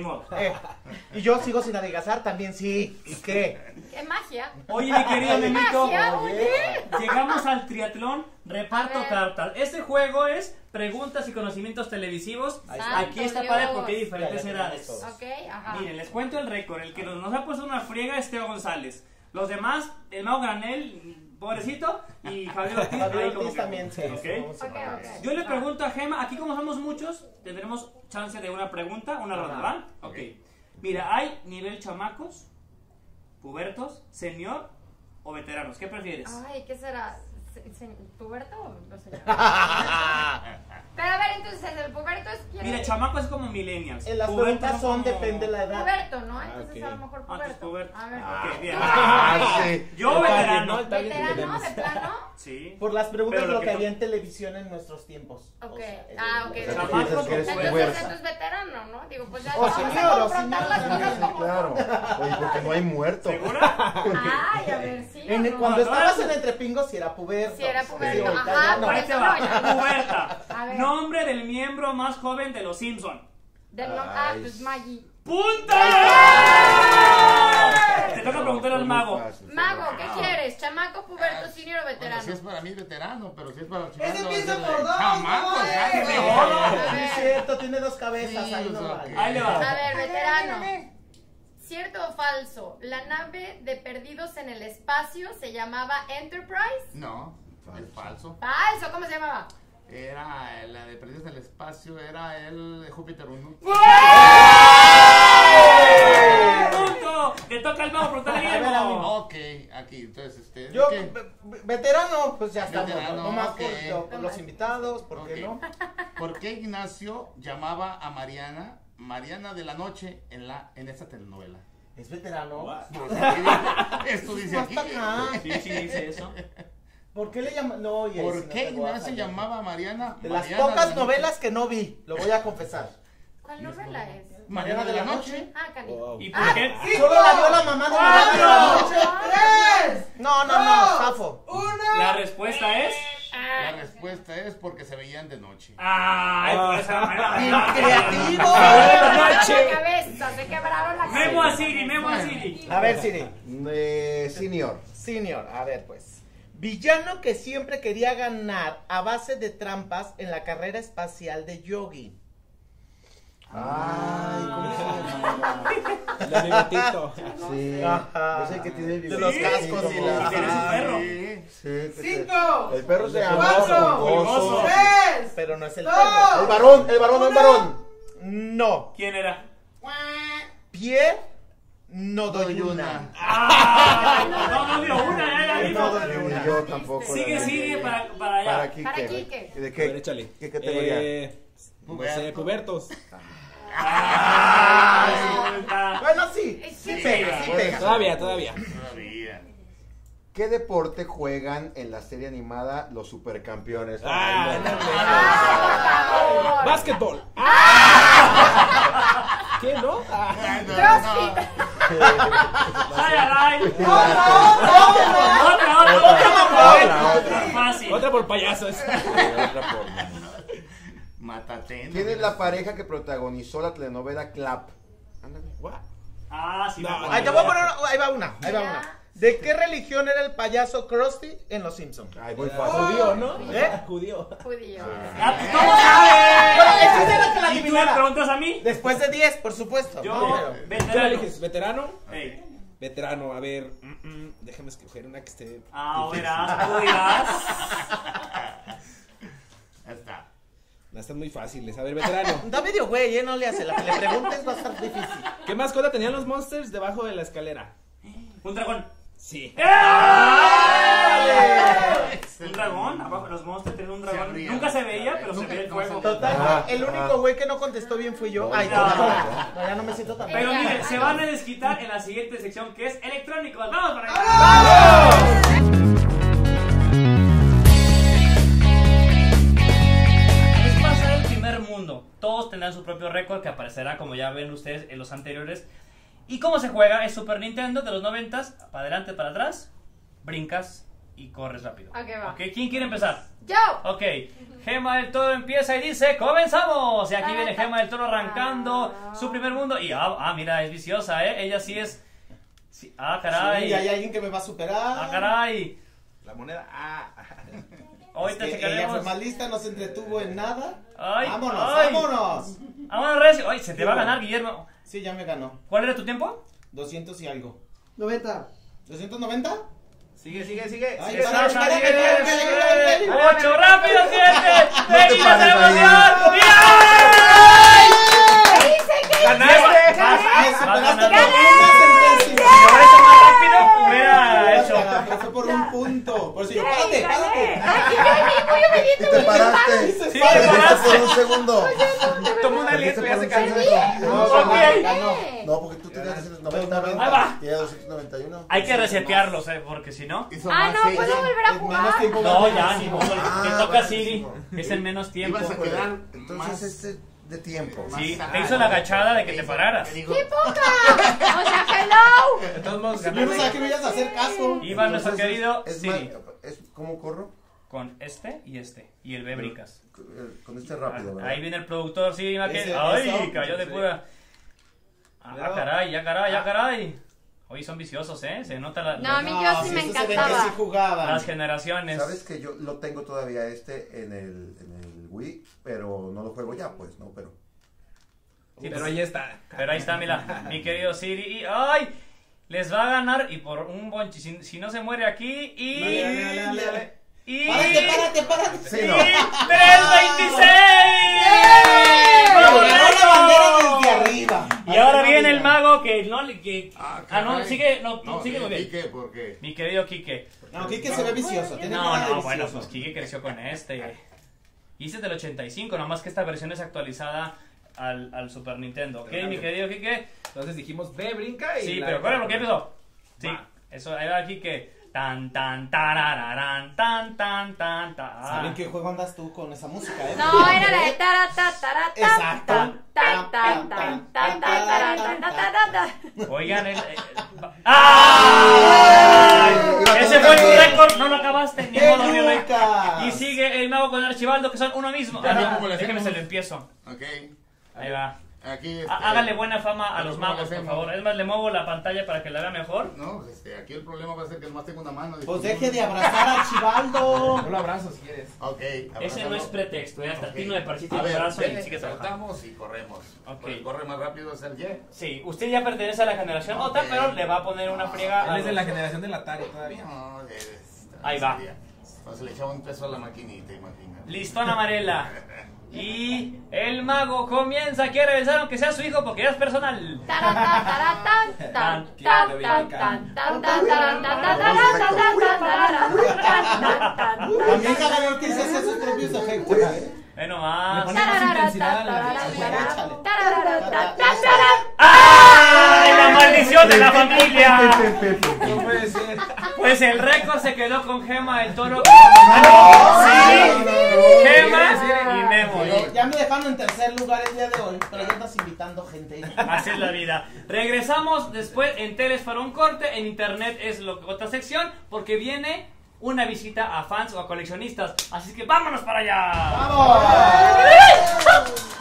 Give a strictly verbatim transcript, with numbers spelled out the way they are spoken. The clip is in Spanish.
modo. Eh, y yo sigo sin adelgazar también, sí. ¿Y qué? ¡Qué magia! Oye, mi querido ¡Qué Memito, magia, oye! llegamos al triatlón, reparto A ver. cartas. Este juego es preguntas y conocimientos televisivos. Ahí está. Aquí está Santo padre Dios. porque hay diferentes Ya, ya edades. tenemos todos. Ok, ajá. Miren, les cuento el récord. El que nos, nos ha puesto una friega es Teo González. Los demás, el Mau Granel, pobrecito, y Javier Ortiz. Javier ahí como Ortiz que- también, sí. ok. Vamos a Ok, ver. ok. Yo le pregunto a Gema, aquí como somos muchos, tendremos chance de una pregunta, una ronda, ¿va? Ok. Mira, hay nivel chamacos, pubertos, senior o veteranos. ¿Qué prefieres? Ay, ¿qué será? Se- se- ¿Puberto o señor? Pero a ver, entonces, ¿el puberto es quién? Mira, es? chamacos es como millennials. Eh, Las Pubertos preguntas son, como- depende de la edad. Puberto, ¿no? Entonces ok. a lo mejor Ah, entonces puberto. puberto. A ver. Ok, bien. Ah, sí. Yo El target, veterano. ¿no? El target que ¿Veterano? tenemos. ¿De plano? Sí. Por las preguntas Pero de lo lo que que había no- en televisión en nuestros tiempos. Ok. O sea, el- Ah, ok. el- sea, Chamacos piensas que eres o Entonces, pubertos. esto es veterano, ¿no? Digo, pues ya O vamos señor, a o confrontar señor, las cosas también, como Claro. Oye, porque no hay muerto. ¿Segura? Ay, a ver, sí. En el- o no. cuando No, estabas no. en Entrepingos, si era puberto. Sí, era puberto. ahorita Ajá, ya no. por Ahí eso te no, va. ya. Puberta. A ver. Nombre del miembro más joven de los Simpson. Del nom- ah, Ay. pues Maggie. ¡Punta! Te toca preguntar al Muy mago. fácil, Mago, sí. ¿qué quieres? ¿Chamaco, puberto, senior o Bueno, veterano? si es para mí veterano, pero si es para los Ese chicos. empieza por dos, Chamaco, no, ya eh. se Sí, me Sí, es cierto, tiene dos cabezas, Sí, ahí no o sea, vale. Ahí le va. A ver, veterano. ¿Cierto o falso? ¿La nave de Perdidos en el Espacio se llamaba Enterprise? No, es falso. Falso, ¿cómo se llamaba? Era la de Perdidos en el Espacio, era el de Júpiter uno. ¡Punto! Te toca al mago preguntarle a A ver, a mí. Guillermo. Ok, aquí, entonces este. Yo, ¿qué? ve- ve- veterano, pues ya estamos. Veterano, Nomás ok. por, por los invitados, ¿por qué Ok. no? ¿Por qué Ignacio llamaba a Mariana Mariana de la Noche en la en esta telenovela? Es veterano. Pues, aquí dice- Esto dice No aquí. está acá. Sí, sí, dice eso. ¿Por qué le llaman? No, oye, si ¿Por no qué te voy a Ignacio fallar. llamaba a Mariana? De las Mariana pocas la Noche? novelas que no vi, lo voy a confesar. ¿Cuál novela es? Mariana de la Noche. Ah, canijo. Wow. ¿Y por qué? Solo la vio la mamá de Mariana de la Noche. ¡Tres! No, no, no, Zafo. ¡Una! La respuesta es. La respuesta es porque se veían de noche. ¡Ay, por esa manera! ¡Creativo! La cabeza, se quebraron la cabeza. Memo a Siri, Memo a Siri. A ver, Siri. Eh, senior. Senior, a ver pues. Villano que siempre quería ganar a base de trampas en la carrera espacial de Yogi. Ay, ¿cómo se llama? El bigotito. Sí. Ajá. Es el que tiene el De los bigotito, cascos y como- la- Y tienes un perro. Sí. Sí, que te- ¡Cinco! El perro se llama ¡Cuatro! Pulgoso. ¡Tres! Pero no es el ¡Dos! perro. El varón, el varón, el varón. No. ¿Quién era? Pierre no doy una. ¡Ah! No, no dio una, ya la No dijo. doy una. Yo tampoco. Sigue, la vi. sigue para, para allá. Para Quique. Para Quique. ¿De A ver, qué? échale. ¿Qué categoría? Eh, no sé, pubertos. Ay, está. Bueno, sí. Es Sí que- pega, sí Bueno, pega. Todavía, todavía. Todavía. ¿Qué deporte juegan en la serie animada Los Supercampeones? Ah, Ay, no. Ah, por favor. Básquetbol. ¿Qué, no? Ah, Ay, no, Crossfit. Ay, ay. ¡Otra, otra! Otra, otra, otra. Otra, otra. Fácil. otra por payasos. Sí, otra forma. Matatena. ¿Quién es la pareja que protagonizó la telenovela Clap? Ándale. Ah, sí. No, me acuerdo. Ahí te voy a poner, ahí va una, ahí va Ya. una. ¿De qué religión era el payaso Krusty en Los Simpsons? Ay, muy fácil. Judío, ¿no? ¿Eh? Judío. Judío. Ah, pues, ¿cómo sabes? Bueno, esa era que la ¿Y tú me adivinara. preguntas a mí? Después de diez, por supuesto. Yo, Primero. ¿Qué veterano. eliges? ¿Veterano? Ey. Veterano, a ver. mm, mm, déjame escoger una que esté. Ah, difícil. verás, tú dirás. Ya está. No, están muy fáciles. A ver, veterano. Da medio güey, ¿eh? No le hace. La que le preguntes va a estar difícil. ¿Qué mascota tenían los monsters debajo de la escalera? Un dragón. Sí. Un dragón, abajo los monstruos tienen un dragón. abría. Nunca se veía, pero se Nunca- veía el no fuego. se- Total, Ah, el único ah. güey que no contestó bien fui yo. Ay, No. no, no, ya no me siento tan Pero Ya. miren, se van a desquitar en la siguiente sección que es electrónicos. ¡Vamos para allá! Es pasar el primer mundo. Todos tendrán su propio récord que aparecerá, como ya ven ustedes, en los anteriores. ¿Y cómo se juega? Es Super Nintendo de los noventas. Para adelante, para atrás. Brincas y corres rápido. Ok, va. Ok, ¿quién quiere empezar? Yo. Ok, Gema del Toro empieza y dice, ¡comenzamos! Y aquí viene Gema del Toro arrancando su primer mundo. Y, ah, ah, mira, es viciosa, ¿eh? Ella sí es... sí, ah, caray. Sí, hay alguien que me va a superar. Ah, caray. La moneda. Ah. Ahorita Es que ella fue checaremos. más lista, no se entretuvo en nada. Ay, vámonos, ay. vámonos. Vámonos, Recio. Ay, se te Sí, va a bueno. ganar, Guillermo. Sí, ya me ganó. ¿Cuál era tu tiempo? doscientos y algo. noventa. ¿doscientos noventa? Sigue, sigue, sigue. Ay, sigue. para, Exacto, para, diez, para, para, nueve, para, ocho, rápido, siete, No te seis, la pares ahí. emoción. ¡Y ay! ¿Qué hice? ¿Qué ¡Ganaste! Me Vas- superaste vas por ganando. una centésima. Si lo hubiera hecho más rápido, hubiera Pero hecho. fue por un punto. Por eso yo, Gané, párate, gané. párate. Ay, yo ni muy Y obediente. te muy paraste. Se Sí, para. te Te paraste. por un segundo. Tomó un aliento y ya se cansó. No, Ok. ganó, ganó. No, porque tú tenías doscientos noventa. Ahí va. Y ella doscientos noventa y uno. Hay que resetearlos, eh, porque si no. Hizo Ah, más no, ella. ¿puedo volver a Es menos jugar? tiempo. No, más ya, ni máximo. modo. Ah, Te toca bueno, Siri. sí. Es en menos tiempo. Ibas a quedar Entonces más... este de tiempo. Sí, más- te hizo la agachada de que te te hizo- pararas. te dijo, ¡Qué poca! O sea, hello. De todos modos, Yo no sabía ganaste. que me ibas a hacer caso. Iba nuestro Entonces, querido es Siri. más- es- ¿Cómo corro? Con este y este. Y el B brincas. Con este rápido, ¿verdad? Ahí viene el productor, sí, Maquel. Ese, Ay, eso. cayó de Sí. pura. Ah, Pero- caray, ya caray, ya caray. Hoy son viciosos, ¿eh? Se nota la, No, a mí yo No, sí si me eso se ve que encantaba. sí jugaban. las generaciones. Sabes que yo lo tengo todavía este en el, en el Wii, pero no lo juego ya, pues, ¿no? Pero Sí, Pero ahí está. Pero ahí está, mira, mi querido Siri. Y, ¡ay! Les va a ganar y por un bonche. Si, si no se muere aquí y. Dale, dale, dale, dale. Y. Párate, párate, párate. sí, y no. ¡tres veintiséis! Pero ganó la bandera desde arriba. Y ahora viene el mago que no le. Que, Ah, ah, no, caray. sigue, no, tú No, sigue muy bien. ¿y qué? ¿Por qué? Mi querido Quique. No, Kike se ve vicioso. Tiene No, cara de no, bueno, vicioso. pues Quique creció con este. Y este es del ochenta y cinco, nomás que esta versión es actualizada al, al Super Nintendo. ¿Ok, mi querido Quique? Entonces dijimos, ve, brinca y. Sí, la- pero ¿cuál es lo que empezó? Sí, Va. eso, ahí va aquí que. Tan, tan, tarararán, tan, tan, tan, tan. ¿Saben qué juego andas tú con esa música, eh? No, era la de tarata, tarata, Exacto. tan, tan, tan, tan, tan, tan, tan, tan, tan, tan, tan. Oigan, el. eh, ¡Ay! Iba Ese todo fue tu bien. récord, no lo acabaste, ni ¡Qué modo, mi rey. Lucas! Y sigue el mago con Archibaldo, que son uno mismo. Ya, Ah, ¿cómo le déjeme hacemos? se lo empiezo. Ok. Ahí va. Aquí. este, Há- Háganle buena fama a pero los ¿cómo le magos, por hacemos? favor. Es más, le muevo la pantalla para que la vea mejor. No, este, aquí el problema va a ser que nomás tengo una mano. Pues deje de abrazar a Archibaldo. Yo lo abrazo si quieres. Ok. Ese abrázalo. no es pretexto, ¿eh? Hasta a ti Ok. no me pareciste A el ver, brazo y vete, sigue trabajando. saltamos y corremos. Ok. El corre más rápido es el Y. Sí, usted ya pertenece a la generación Ok. otra, pero le va a poner una friega Él a es de los- la generación del Atari todavía. No, es- Ahí va. Entonces le echaba un peso a la maquinita, imagínate. Listón amarela. Y el mago comienza, quiere besar aunque sea su hijo porque ya es personal. Tarata, tarata, tan, tan, tan, tan, tan, tan, tan, tan, tan, tan, tan, tan, tan, tan, tan. También cada vez que se hace sus propios efectos, ¿eh? Bueno, Le más. pone más intensidad a la ¡Ay, la maldición de la familia! No puede ser. Pues el récord se quedó con Gema del Toro. ¡Ah, no! ¡Sí! Gema y Memo. Pero ya me dejaron en tercer lugar el día de hoy, pero ya andas invitando gente. Así es la vida. Regresamos después en Teles para un corte. En internet es lo, otra sección porque viene una visita a fans o a coleccionistas. Así que vámonos para allá. ¡Vamos!